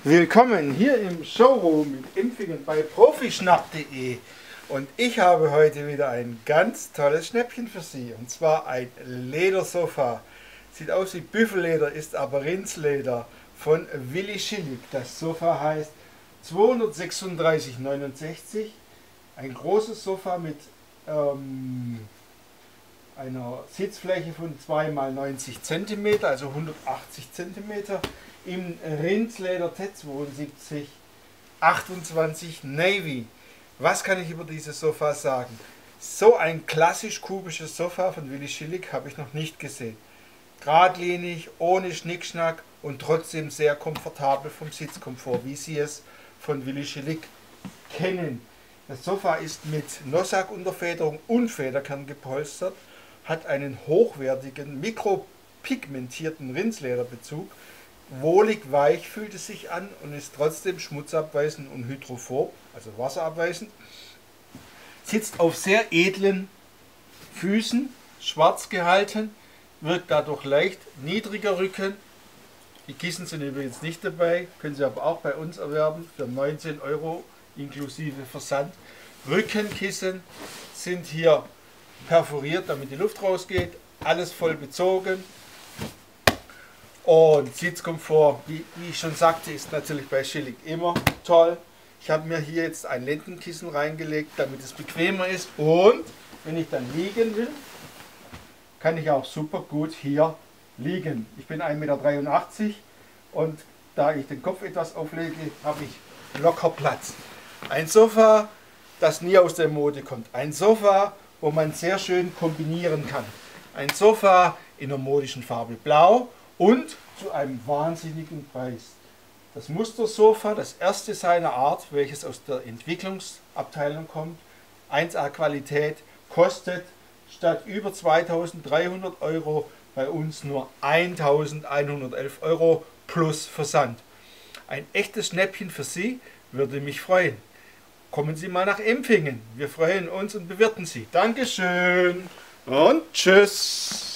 Willkommen hier im Showroom in Impfingen bei profischnapp.de und ich habe heute wieder ein ganz tolles Schnäppchen für Sie, und zwar ein Ledersofa. Sieht aus wie Büffelleder, ist aber Rindsleder von Willi Schillig. Das Sofa heißt 236,69, ein großes Sofa mit einer Sitzfläche von 2 x 90 cm, also 180 cm, im Rindsleder T72 28 Navy. Was kann ich über dieses Sofa sagen? So ein klassisch kubisches Sofa von Willi Schillig habe ich noch nicht gesehen. Geradlinig, ohne Schnickschnack und trotzdem sehr komfortabel vom Sitzkomfort, wie Sie es von Willi Schillig kennen. Das Sofa ist mit Nossack-Unterfederung und Federkern gepolstert, hat einen hochwertigen, mikropigmentierten Rindslederbezug. Wohlig weich fühlt es sich an und ist trotzdem schmutzabweisend und hydrophob, also wasserabweisend. Sitzt auf sehr edlen Füßen, schwarz gehalten, wirkt dadurch leicht, niedriger Rücken. Die Kissen sind übrigens nicht dabei, können Sie aber auch bei uns erwerben für 19 € inklusive Versand. Rückenkissen sind hier perforiert, damit die Luft rausgeht, alles voll bezogen. Und Sitzkomfort, wie ich schon sagte, ist natürlich bei Schillig immer toll. Ich habe mir hier jetzt ein Lendenkissen reingelegt, damit es bequemer ist. Und wenn ich dann liegen will, kann ich auch super gut hier liegen. Ich bin 1,83 m und da ich den Kopf etwas auflege, habe ich locker Platz. Ein Sofa, das nie aus der Mode kommt. Ein Sofa, wo man sehr schön kombinieren kann. Ein Sofa in der modischen Farbe Blau und zu einem wahnsinnigen Preis. Das Mustersofa, das erste seiner Art, welches aus der Entwicklungsabteilung kommt, 1A Qualität, kostet statt über 2.300 € bei uns nur 1.111 € plus Versand. Ein echtes Schnäppchen für Sie, würde mich freuen. Kommen Sie mal nach Empfingen, wir freuen uns und bewirten Sie. Dankeschön und tschüss.